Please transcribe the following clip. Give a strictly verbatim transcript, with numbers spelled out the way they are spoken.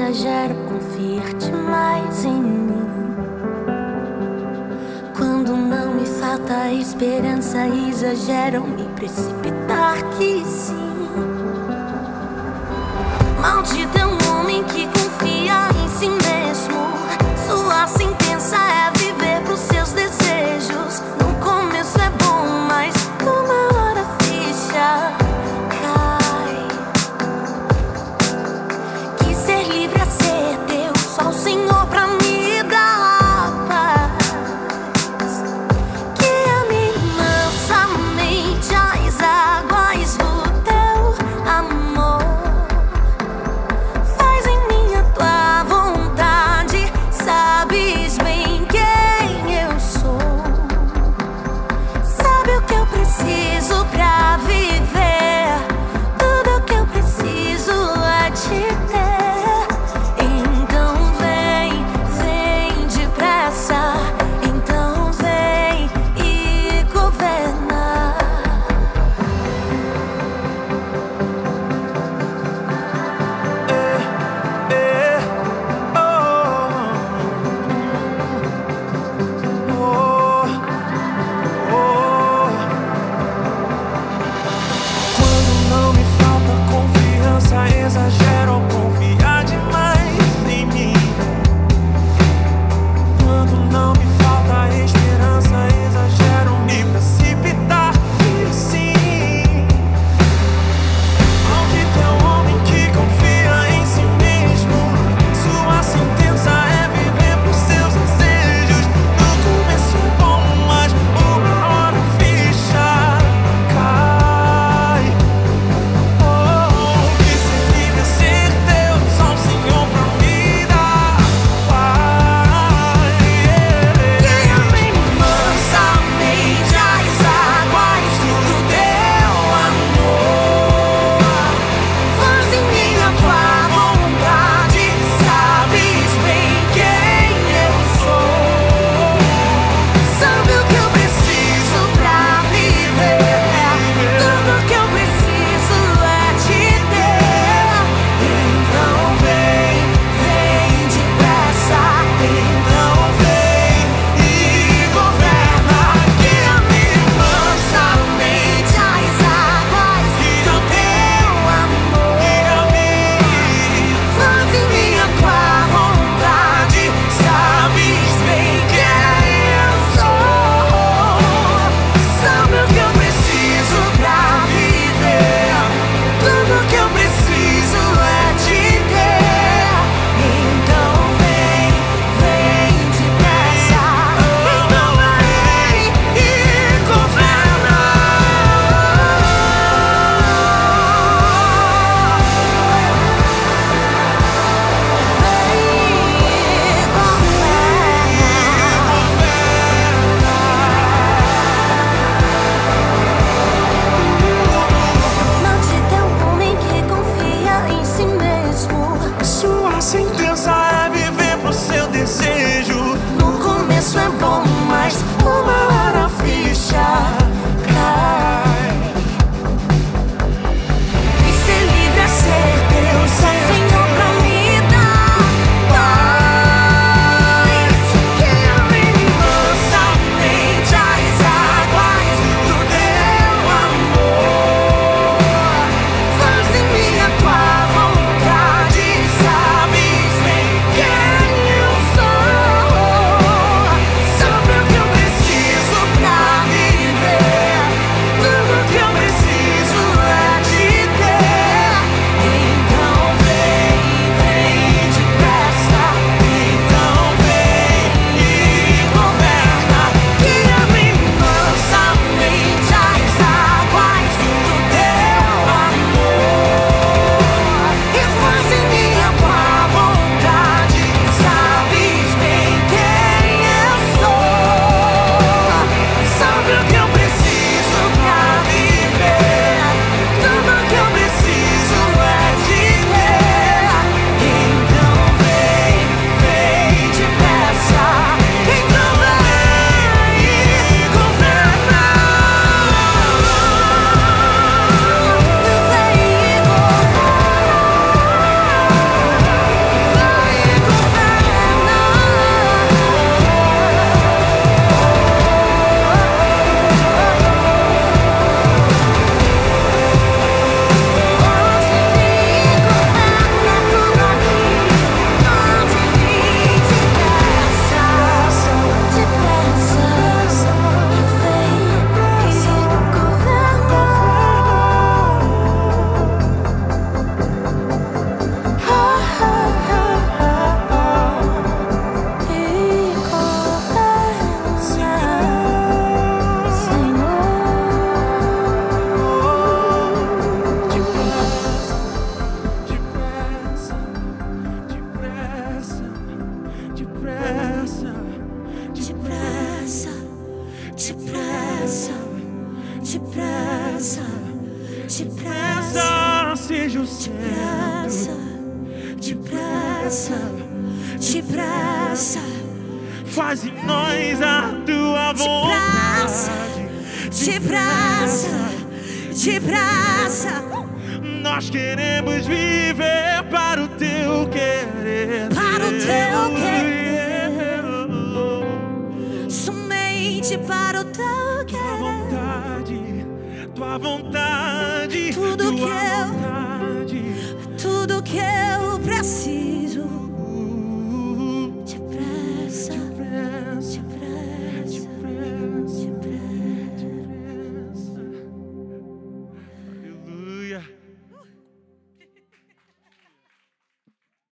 exagero, confiar demais em mim. Quando não me falta esperança, exageram me precipitar que sim. Maldito homem que confia em si mesmo. Sua sentença é viver pros seus desejos. No começo é bom, mas uma hora a ficha cai. Quis ser livre a ser teu, só o Senhor pra me dar paz. Que ame mansamente as águas do teu amor. Faz em mim Depressa, depressa, Depressa seja o depressa, depressa, depressa. Faz em nós a tua vontade. Depressa, depressa. Nós queremos viver para o teu querer. Para o teu querer. Somente para o teu querer. Tua vontade, tudo tua que eu, vontade. tudo que eu preciso.